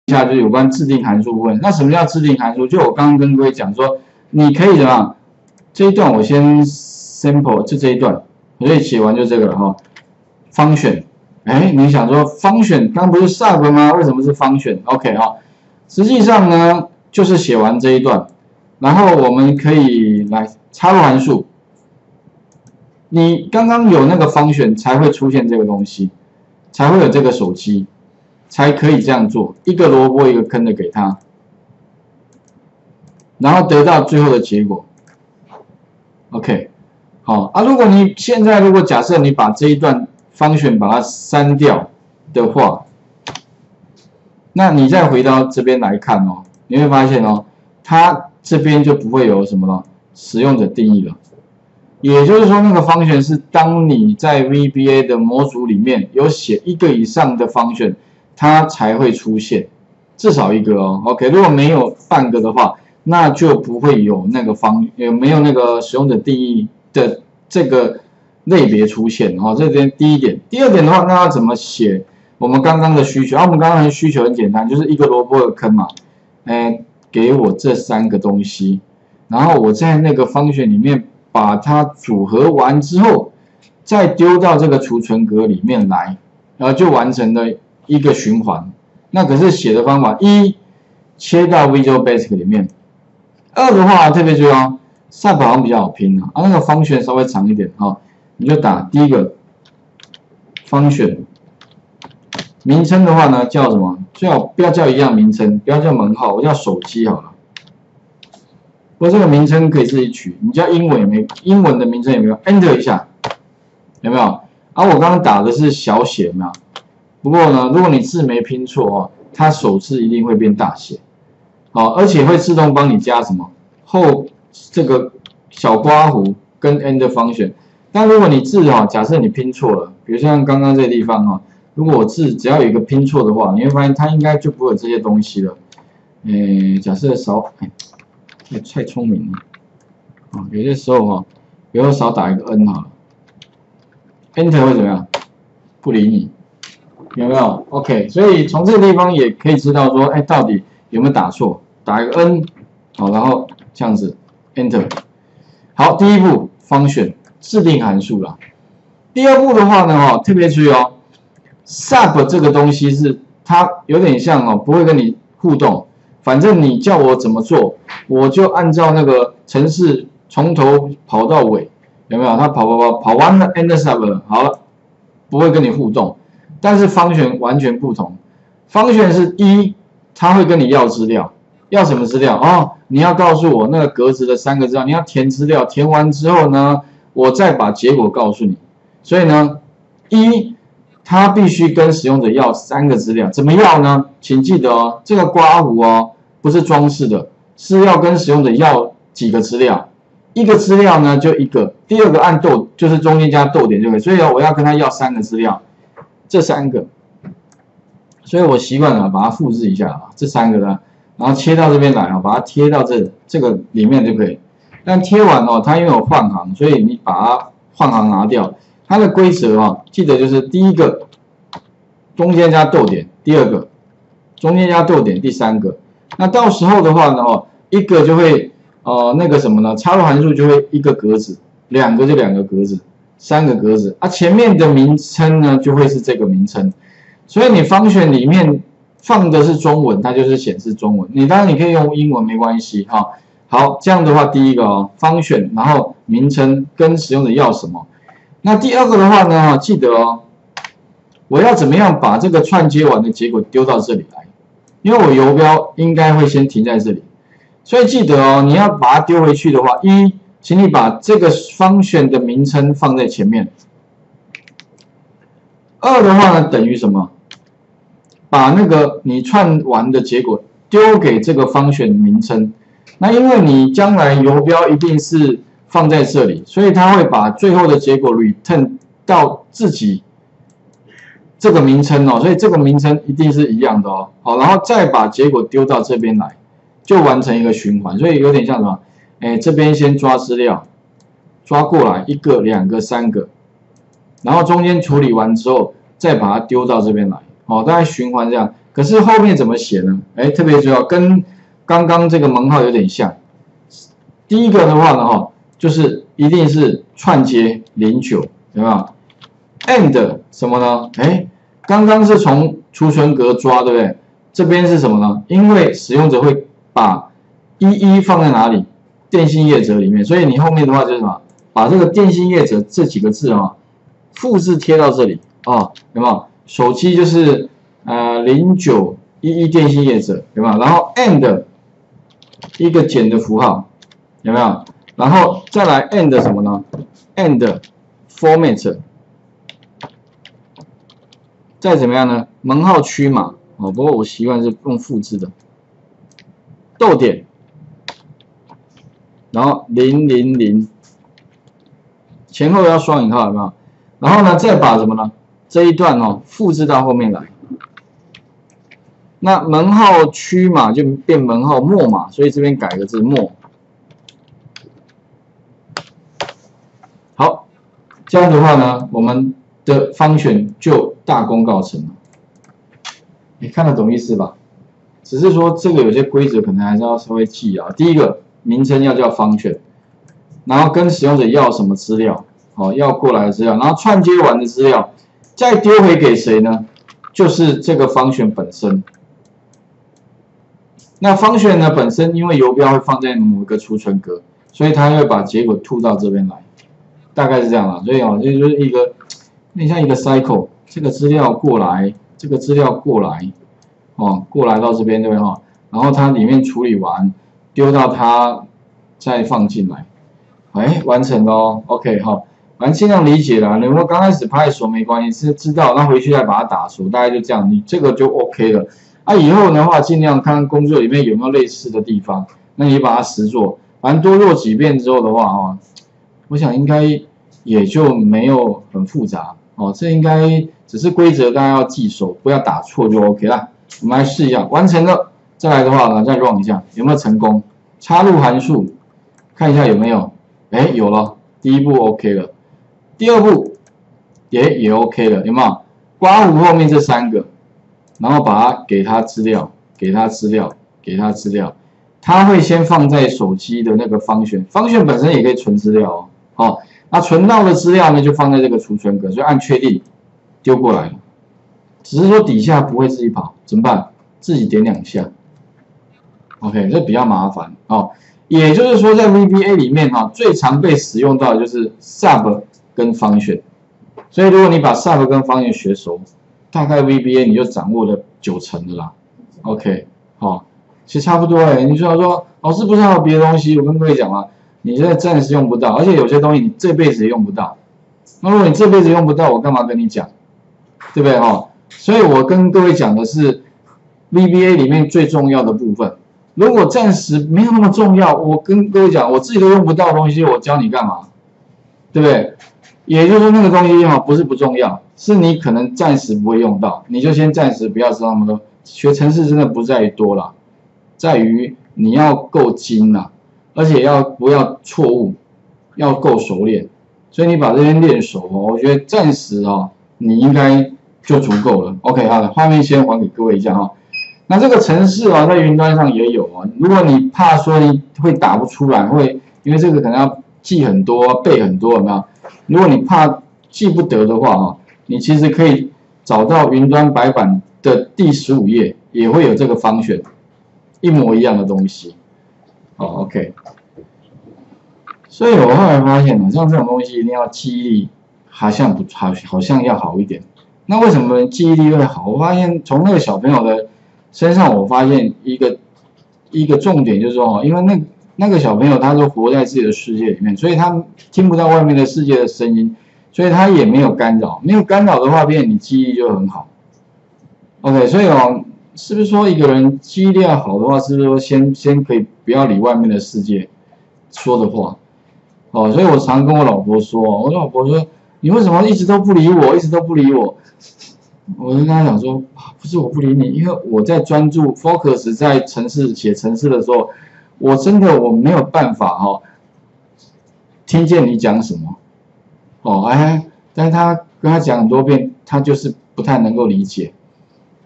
一下就是有关制定函数部分。那什么叫制定函数？就我刚刚跟各位讲说，你可以怎么样？这一段我先 sample 就这一段，我可以写完就这个了哈。function， 哎，你想说 function 刚不是 sub 吗？为什么是 function？OK 哈，实际上呢就是写完这一段，然后我们可以来插入函数。你刚刚有那个function才会出现这个东西，才会有这个手机。 才可以这样做，一个萝卜一个坑的给他，然后得到最后的结果。OK， 好啊，如果你现在如果假设你把这一段function把它删掉的话，那你再回到这边来看哦，你会发现哦，它这边就不会有什么了，使用者定义了。也就是说，那个function是当你在 VBA 的模组里面有写一个以上的function。 它才会出现，至少一个哦。OK， 如果没有半个的话，那就不会有那个没有那个使用者定义的这个类别出现哦。这边第一点，第二点的话，那要怎么写我们刚刚的需求？我们刚刚的需求很简单，就是一个萝卜的坑嘛。给我这3个东西，然后我在那个function里面把它组合完之后，再丢到这个储存格里面来，然后就完成了。 一个循环，那可是写的方法：一切到 Visual Basic 里面；二的话特别注意哦 ，sub 好像比较好拼啊，那个function稍微长一点啊、你就打第一个 function 名称的话呢叫什么？最好不要叫一样名称，不要叫门号，我叫手机好了。不过这个名称可以自己取，你叫英文也没，英文的名称也没有 ，Enter 一下，有没有？啊，我刚刚打的是小写，有没有？ 不过呢，如果你字没拼错哦，它首字一定会变大写，好，而且会自动帮你加什么后这个小刮弧跟 end function。但如果你字哈，假设你拼错了，比如像刚刚这个地方哈，如果我字只要有一个拼错的话，你会发现它应该就不会有这些东西了。假设少，太聪明了啊，有些时候哈，比如说少打一个 n 好了 ，enter 会怎么样？不理你。 有没有 ？OK， 所以从这个地方也可以知道说，到底有没有打错？打一个 n， 好，然后这样子 Enter。好，第一步 function 制定函数啦。第二步的话呢，特别注意哦 ，sub 这个东西是它有点像哦，不会跟你互动，反正你叫我怎么做，我就按照那个程式从头跑到尾，有没有？它跑完了 end sub 了，好了，不会跟你互动。 但是function完全不同，function是一，它会跟你要资料，要什么资料？哦，你要告诉我那个格子的3个资料，你要填资料，填完之后呢，我再把结果告诉你。所以呢，它必须跟使用者要3个资料，怎么要呢？请记得哦，这个刮弧哦，不是装饰的，是要跟使用者要几个资料，一个资料呢就一个，第二个按逗，就是中间加逗点就可以。所以我要跟他要3个资料。 这3个，所以我习惯了把它复制一下啊，这3个呢，然后切到这边来啊，把它贴到这个里面就可以。但贴完哦，它因为有换行，所以你把它换行拿掉。它的规则啊，记得就是第一个中间加逗点，第二个中间加逗点，第3个。那到时候的话呢，一个就会那个什么呢？插入函数就会一个格子，2个就2个格子。 3个格子啊，前面的名称呢就会是这个名称，所以你function里面放的是中文，它就是显示中文。你当然你可以用英文没关系哈。好，这样的话，第一个function， 然后名称跟使用者要什么。那第二个的话呢，记得我要怎么样把这个串接完的结果丢到这里来，因为我游标应该会先停在这里，所以记得你要把它丢回去的话，请你把这个function的名称放在前面。2的话呢，等于什么？把那个你串完的结果丢给这个function名称。那因为你将来游标一定是放在这里，所以它会把最后的结果 return 到自己这个名称哦，所以这个名称一定是一样的哦。好，然后再把结果丢到这边来，就完成一个循环。所以有点像什么？这边先抓资料，抓过来1个、2个、3个，然后中间处理完之后，再把它丢到这边来。大概循环这样。 可是后面怎么写呢？哎，特别重要，跟刚刚这个门号有点像。第一个的话呢，就是一定是串接09，有没有 ？and 什么呢？哎，刚刚是从储存格抓，对不对？这边是什么呢？因为使用者会把11放在哪里？电信业者里面，所以你后面的话就是什么？把这个电信业者这几个字复制贴到这里有没有？手机就是0911电信业者，有没有？然后 and 一个减的符号，有没有？然后再来 and 什么呢 ？and format， 再怎么样呢？门号区码不过我习惯是用复制的，逗点，然后000，前后要双引号，有没有？然后呢，再把什么呢？这一段复制到后面来。那门号区码就变门号末码，所以这边改个字末。好，这样的话呢，我们的function就大功告成了。你看得懂意思吧？只是说这个有些规则可能还是要稍微记啊。第一个，名称要叫function，然后跟使用者要什么资料，要过来的资料，然后串接完的资料，再丢回给谁呢？就是这个function本身。那function呢本身因为游标会放在某一个储存格，所以它会把结果吐到这边来，大概是这样啦。所以这就是一个，你像一个 cycle， 这个资料过来，这个资料过来，过来到这边对不对然后它里面处理完，丢到它再放进来，完成咯 OK 反正尽量理解啦。如果刚开始拍手没关系，是知道，那回去再把它打熟，大概就这样，你这个就 OK 了。以后的话尽量看看工作里面有没有类似的地方，那你把它实做，反正多做几遍之后的话我想应该也就没有很复杂这应该只是规则大家要记熟，不要打错就 OK 啦。我们来试一下，完成了，再来的话呢，再 run 一下，有没有成功？插入函数，看一下有没有？有了，第一步 OK 了，第二步也 OK 了，有没有？刮胡后面这3个，然后把它给它资料，给它资料，给它资料，它会先放在手机的那个function本身也可以存资料那存到的资料呢就放在这个储存格，所以按确定丢过来了。只是说底下不会自己跑，怎么办？自己点2下 ，OK， 这比较麻烦也就是说，在 VBA 里面最常被使用到的就是 sub 跟 function， 所以如果你把 sub 跟 function 学熟，大概 VBA 你就掌握了90%的啦。OK， 其实差不多你说老师不是还有别的东西？我跟各位讲啊，你现在暂时用不到，而且有些东西你这辈子也用不到。那如果你这辈子用不到，我干嘛跟你讲？对不对所以我跟各位讲的是 VBA 里面最重要的部分。如果暂时没有那么重要，我跟各位讲，我自己都用不到的东西，我教你干嘛？对不对？也就是说那个东西不是不重要，是你可能暂时不会用到，你就先暂时不要知道那么多。学程式真的不在于多啦，在于你要够精啦，而且不要错误，要够熟练。所以你把这边练熟我觉得暂时你应该就足够了。OK， 好的，画面先还给各位一下那这个程式在云端上也有如果你怕说你会打不出来，因为这个可能要记很多、背很多，有没有？如果你怕记不得的话你其实可以找到云端白板的第15页，也会有这个function，一模一样的东西。OK。所以我后来发现像这种东西一定要记忆力，好像要好一点。那为什么记忆力会好？我发现从那个小朋友的身上，我发现一个重点就是说因为那个小朋友他就活在自己的世界里面，所以他听不到外面的世界的声音，所以他也没有干扰。没有干扰的话，变你记忆力就很好。OK， 所以是不是说一个人记忆力要好的话，是不是说先可以不要理外面的世界说的话？所以我常跟我老婆说，我老婆说你为什么一直都不理我，一直都不理我？我就跟她讲说，不是我不理你，因为我在专注 focus 在写程式的时候，我真的没有办法听见你讲什么但是他跟他讲很多遍，他就是不太能够理解。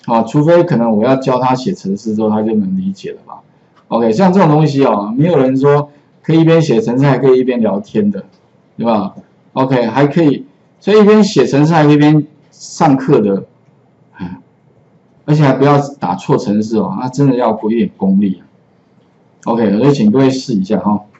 啊，除非可能我要教他写程式之后，他就能理解了吧 ？OK， 像这种东西哦，没有人说可以一边写程式还可以一边聊天的，对吧 ？OK， 还可以，所以一边写程式还可以一边上课的，而且还不要打错程式哦，那真的要一点功力啊。OK， 所以请各位试一下哈。